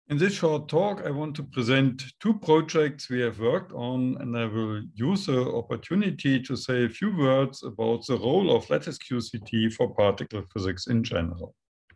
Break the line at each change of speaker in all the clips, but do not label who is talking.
In this short talk, I want to present two projects we have worked on, and I will use the opportunity to say a few words about the role of lattice-QCD for particle physics in general.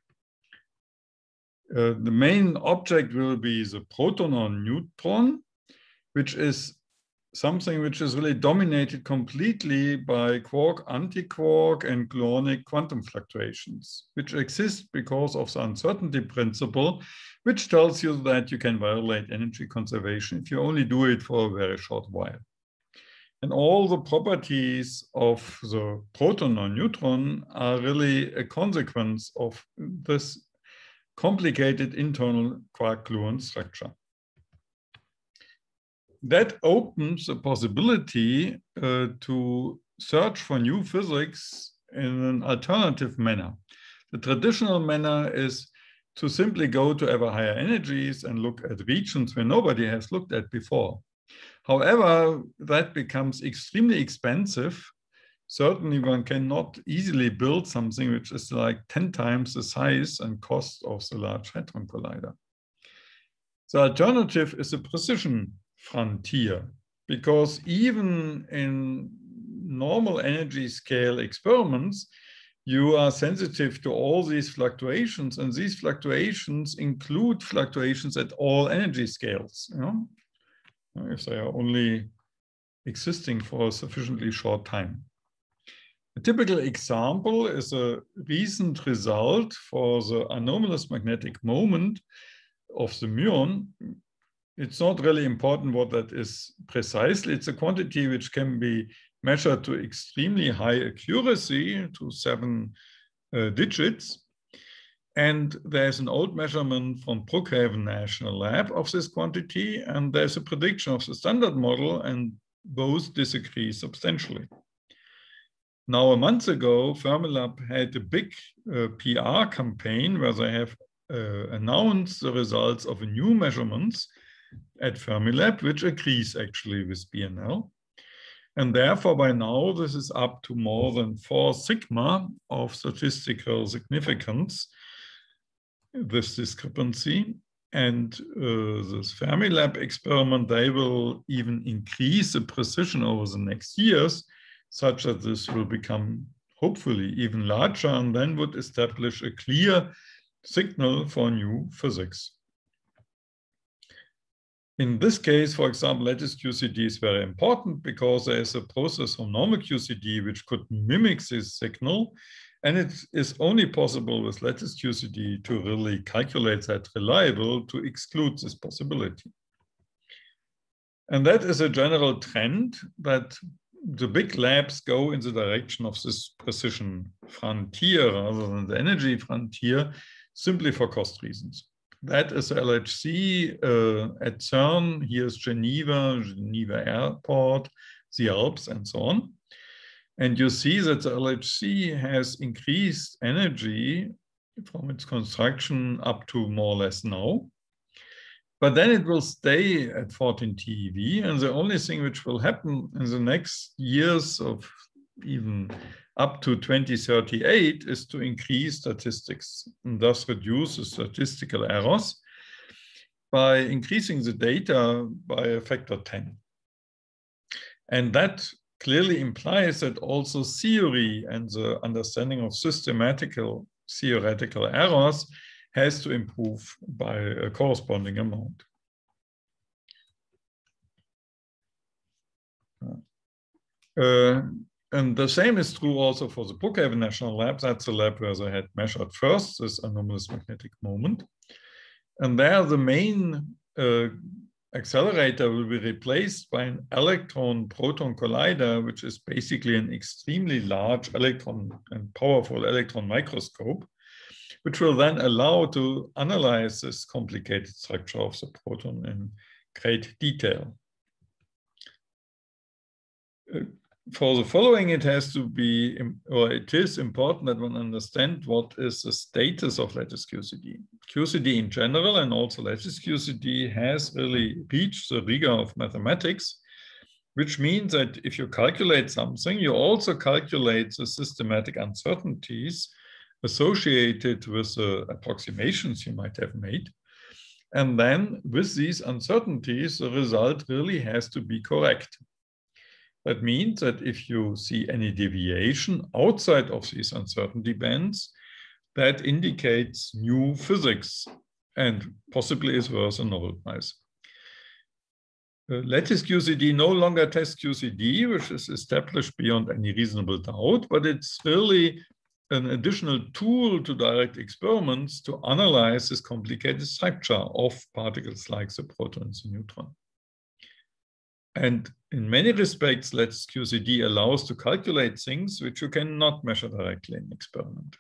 The main object will be the proton or neutron, which is something which is really dominated completely by quark, antiquark, and gluonic quantum fluctuations, which exist because of the uncertainty principle, which tells you that you can violate energy conservation if you only do it for a very short while. And all the properties of the proton or neutron are really a consequence of this complicated internal quark-gluon structure. That opens the possibility to search for new physics in an alternative manner. The traditional manner is to simply go to ever higher energies and look at regions where nobody has looked at before. However, that becomes extremely expensive. Certainly, one cannot easily build something which is like 10 times the size and cost of the Large Hadron Collider. The alternative is a precision frontier, because even in normal energy scale experiments, you are sensitive to all these fluctuations, and these fluctuations include fluctuations at all energy scales, if they are only existing for a sufficiently short time. A typical example is a recent result for the anomalous magnetic moment of the muon. It's not really important what that is precisely. It's a quantity which can be measured to extremely high accuracy, to 7 digits. And there's an old measurement from Brookhaven National Lab of this quantity, and there's a prediction of the standard model, and both disagree substantially. Now, a month ago, Fermilab had a big PR campaign where they have announced the results of a new measurements at Fermilab, which agrees actually with BNL. And therefore, by now, this is up to more than 4 sigma of statistical significance, this discrepancy. And this Fermilab experiment, they will even increase the precision over the next years, such that this will become hopefully even larger, and then would establish a clear signal for new physics. In this case, for example, lattice QCD is very important because there is a process from normal QCD which could mimic this signal, and it is only possible with lattice QCD to really calculate that reliable to exclude this possibility. And that is a general trend that the big labs go in the direction of this precision frontier rather than the energy frontier, simply for cost reasons. That is LHC at CERN. Here's Geneva Airport, the Alps, and so on. And you see that the LHC has increased energy from its construction up to more or less now. But then it will stay at 14 TeV, and the only thing which will happen in the next years of even up to 2038 is to increase statistics and thus reduce the statistical errors by increasing the data by a factor 10. And that clearly implies that also theory and the understanding of systematical theoretical errors has to improve by a corresponding amount. And the same is true also for the Brookhaven National Lab. That's the lab where they had measured first this anomalous magnetic moment. And there the main accelerator will be replaced by an electron-proton collider, which is basically an extremely large electron and powerful electron microscope, which will then allow to analyze this complicated structure of the proton in great detail. For the following, it has to be, or it is important that one understand what is the status of lattice QCD. QCD in general, and also lattice QCD, has really reached the rigor of mathematics, which means that if you calculate something, you also calculate the systematic uncertainties associated with the approximations you might have made. And then with these uncertainties, the result really has to be correct. That means that if you see any deviation outside of these uncertainty bands, that indicates new physics and possibly is worse than Nobel Prize. Lattice QCD no longer tests QCD, which is established beyond any reasonable doubt, but it's really an additional tool to direct experiments to analyze this complicated structure of particles like the proton and the neutron. And in many respects, Lattice QCD allows to calculate things which you cannot measure directly in experiment.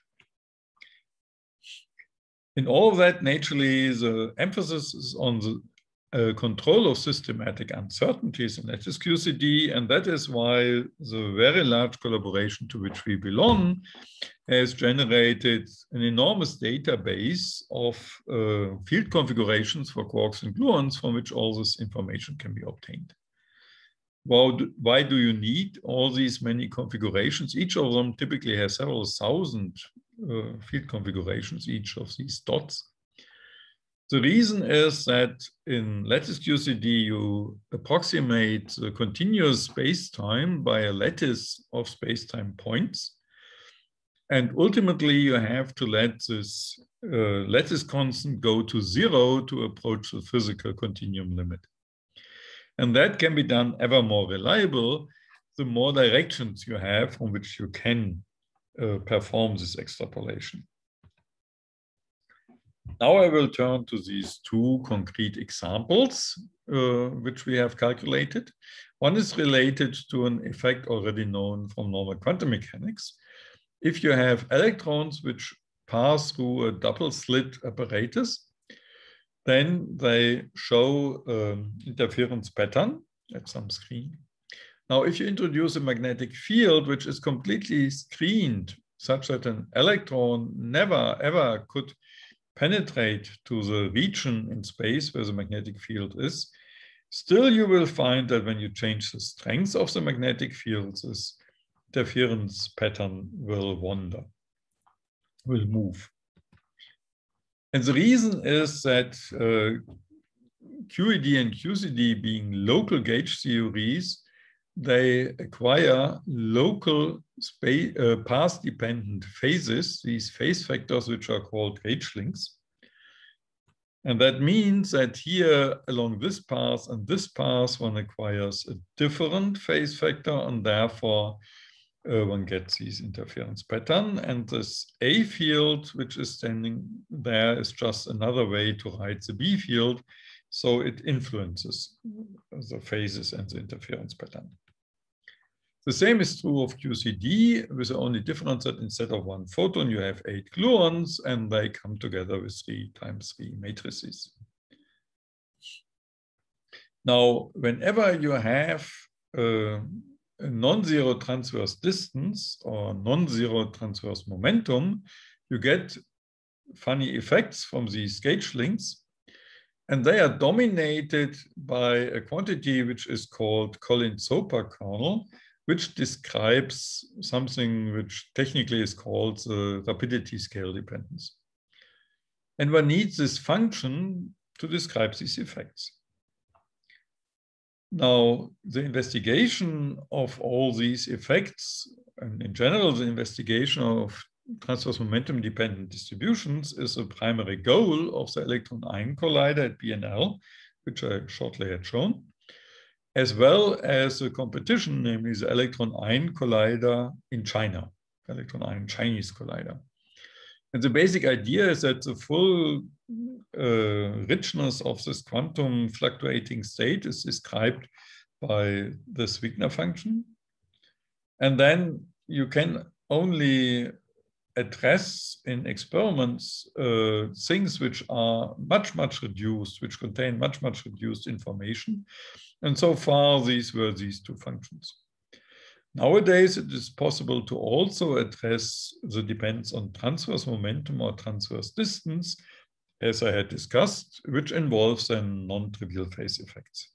In all of that, naturally, the emphasis is on the control of systematic uncertainties in Lattice QCD, and that is why the very large collaboration to which we belong has generated an enormous database of field configurations for quarks and gluons from which all this information can be obtained. Why do you need all these many configurations? Each of them typically has several thousand field configurations, each of these dots. The reason is that in Lattice QCD, you approximate the continuous space-time by a lattice of space-time points. And ultimately, you have to let this lattice constant go to 0 to approach the physical continuum limit. And that can be done ever more reliable the more directions you have from which you can perform this extrapolation. Now I will turn to these two concrete examples which we have calculated. One is related to an effect already known from normal quantum mechanics. If you have electrons which pass through a double slit apparatus, then they show interference pattern at some screen. Now, if you introduce a magnetic field which is completely screened, such that an electron never ever could penetrate to the region in space where the magnetic field is, still you will find that when you change the strength of the magnetic field, this interference pattern will wander, will move. And the reason is that QED and QCD being local gauge theories, they acquire local path-dependent phases, these phase factors which are called gauge lengths. And that means that here along this path and this path, one acquires a different phase factor, and therefore one gets these interference pattern. And this A field, which is standing there, is just another way to write the B field. So it influences the phases and the interference pattern. The same is true of QCD, with the only difference that instead of one photon, you have 8 gluons, and they come together with 3 × 3 matrices. Now, whenever you have a non-zero transverse distance or non-zero transverse momentum, you get funny effects from these gauge lengths, and they are dominated by a quantity which is called Collins-Soper kernel, which describes something which technically is called the rapidity scale dependence. And one needs this function to describe these effects. Now, the investigation of all these effects, and in general, the investigation of transverse momentum dependent distributions, is a primary goal of the electron-ion collider at BNL, which I shortly had shown, as well as a competition, namely the electron-ion collider in China, electron-ion Chinese collider. And the basic idea is that the full richness of this quantum fluctuating state is described by this Wigner function. And then you can only address in experiments things which are much reduced, which contain much reduced information. And so far, these were these two functions. Nowadays, it is possible to also address the dependence on transverse momentum or transverse distance, as I had discussed, which involves then non-trivial phase effects.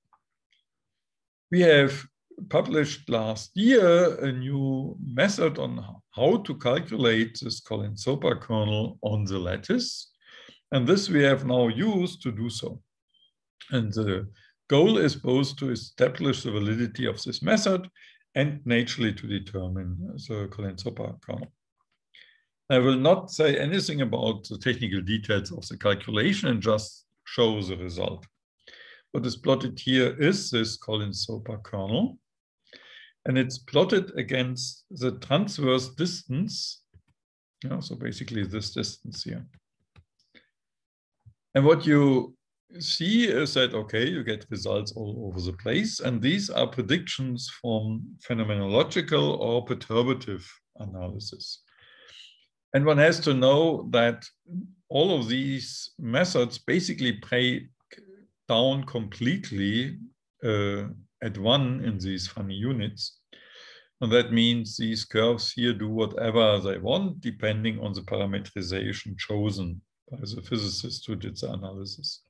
We have published last year a new method on how to calculate this Collins-Soper kernel on the lattice. And this we have now used to do so. And the goal is both to establish the validity of this method and naturally to determine the Collins-Hopper kernel. I will not say anything about the technical details of the calculation and just show the result. What is plotted here is this Collins-Hopper kernel, and it's plotted against the transverse distance. Yeah, so basically this distance here. And what you see is that, okay, you get results all over the place, and these are predictions from phenomenological or perturbative analysis. And one has to know that all of these methods basically break down completely at 1 in these funny units. And that means these curves here do whatever they want, depending on the parameterization chosen by the physicist who did the analysis.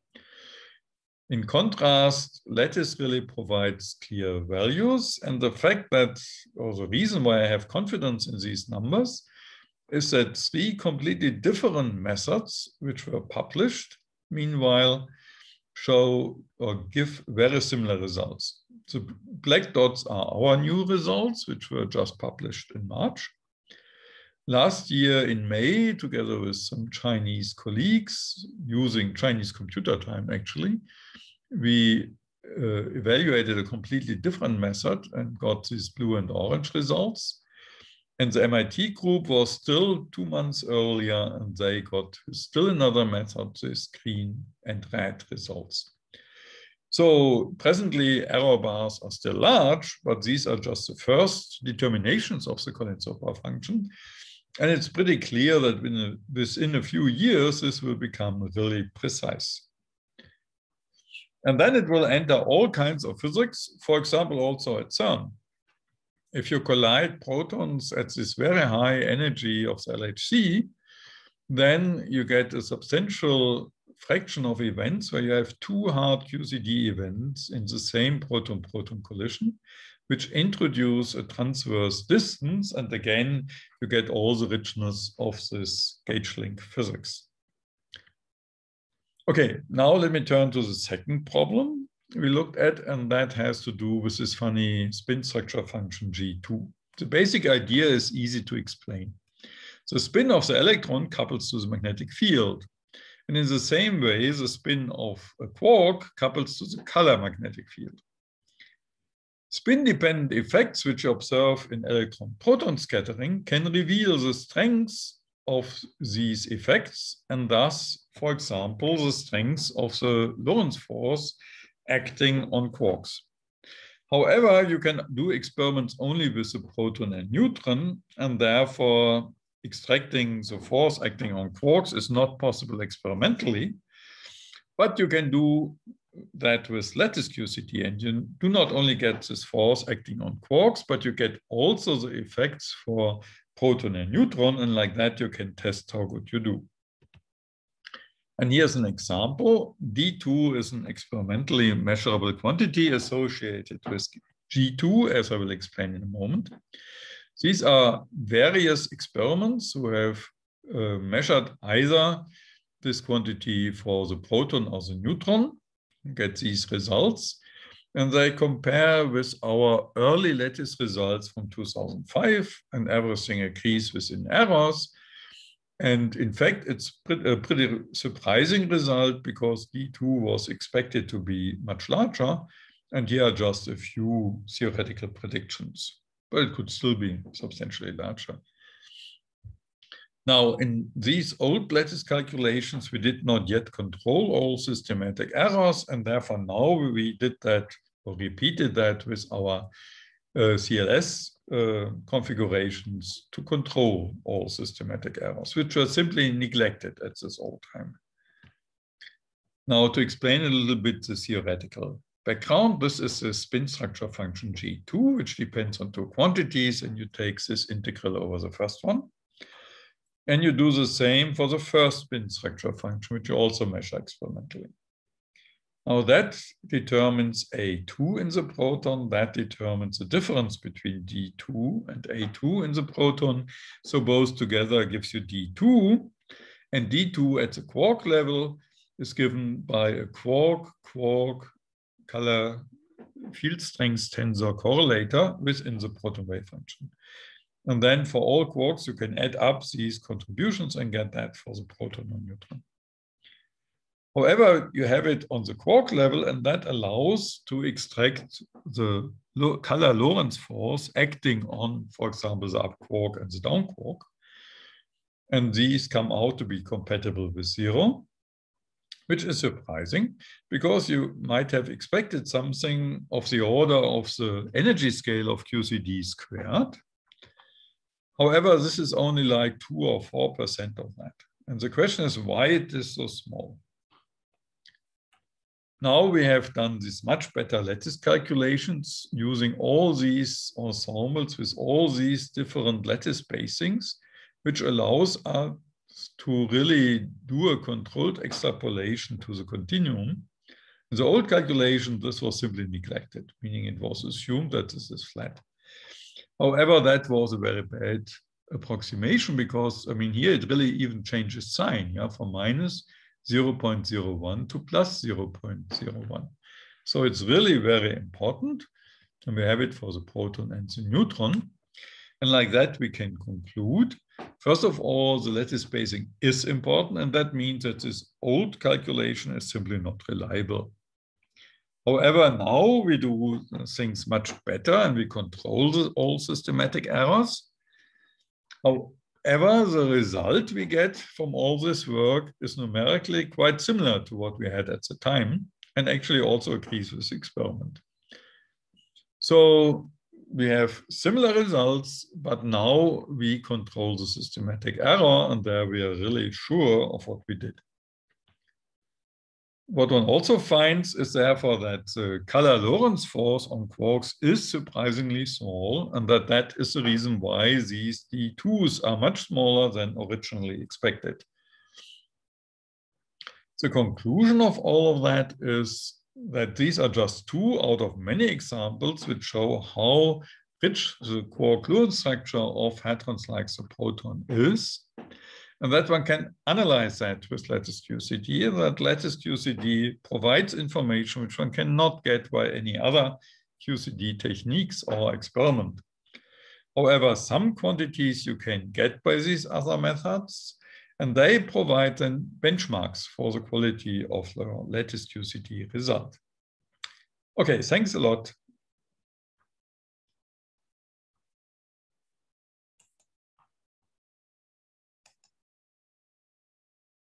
In contrast, lattice really provides clear values. And the fact that, or the reason why I have confidence in these numbers, is that 3 completely different methods, which were published, meanwhile, show or give very similar results. The black dots are our new results, which were just published in March. Last year in May, together with some Chinese colleagues, using Chinese computer time actually, we evaluated a completely different method and got these blue and orange results. And the MIT group was still 2 months earlier, and they got still another method, these green and red results. So presently, error bars are still large, but these are just the first determinations of the Collins-Hopper function. And it's pretty clear that within a few years, this will become really precise. And then it will enter all kinds of physics, for example, also at CERN. If you collide protons at this very high energy of the LHC, then you get a substantial fraction of events where you have 2 hard QCD events in the same proton-proton collision, which introduce a transverse distance. And again, you get all the richness of this gauge link physics. Okay, now let me turn to the second problem we looked at, and that has to do with this funny spin structure function G2. The basic idea is easy to explain. The spin of the electron couples to the magnetic field. And in the same way, the spin of a quark couples to the color magnetic field. Spin-dependent effects which you observe in electron-proton scattering can reveal the strengths of these effects, and thus, for example, the strengths of the Lorentz force acting on quarks. However, you can do experiments only with the proton and neutron, and therefore extracting the force acting on quarks is not possible experimentally, but you can do that with lattice QCD, and you do not only get this force acting on quarks, but you get also the effects for proton and neutron, and like that you can test how good you do. And here's an example. D2 is an experimentally measurable quantity associated with G2, as I will explain in a moment. These are various experiments who have measured either this quantity for the proton or the neutron, get these results, and they compare with our early lattice results from 2005, and everything agrees within errors. And in fact, it's a pretty surprising result because D2 was expected to be much larger, and here are just a few theoretical predictions, but it could still be substantially larger. Now, in these old lattice calculations, we did not yet control all systematic errors, and therefore now we did that or repeated that with our CLS configurations to control all systematic errors, which were simply neglected at this old time. Now, to explain a little bit the theoretical background, this is the spin structure function G2, which depends on 2 quantities, and you take this integral over the first one. And you do the same for the first spin structure function, which you also measure experimentally. Now that determines A2 in the proton, that determines the difference between D2 and A2 in the proton. So both together gives you D2. And D2 at the quark level is given by a quark color field strength tensor correlator within the proton wave function. And then for all quarks, you can add up these contributions and get that for the proton or neutron. However, you have it on the quark level, and that allows to extract the color Lorentz force acting on, for example, the up quark and the down quark. And these come out to be compatible with 0, which is surprising because you might have expected something of the order of the energy scale of QCD squared. However, this is only like 2 or 4% of that. And the question is why it is so small. Now we have done these much better lattice calculations using all these ensembles with all these different lattice spacings, which allows us to really do a controlled extrapolation to the continuum. In the old calculation, this was simply neglected, meaning it was assumed that this is flat. However, that was a very bad approximation because, I mean, here it really even changes sign, yeah, from minus 0.01 to plus 0.01. So it's really very important. And we have it for the proton and the neutron. And like that, we can conclude, first of all, the lattice spacing is important. And that means that this old calculation is simply not reliable. However, now we do things much better and we control all systematic errors. However, the result we get from all this work is numerically quite similar to what we had at the time and actually also agrees with the experiment. So we have similar results, but now we control the systematic error and there we are really sure of what we did. What one also finds is therefore that the color Lorentz force on quarks is surprisingly small, and that is the reason why these D2s are much smaller than originally expected. The conclusion of all of that is that these are just 2 out of many examples which show how rich the quark-Lorentz structure of hadrons like the proton is. And that one can analyze that with lattice QCD, and that lattice QCD provides information which one cannot get by any other QCD techniques or experiment. However, some quantities you can get by these other methods, and they provide then benchmarks for the quality of the lattice QCD result. Okay, thanks a lot.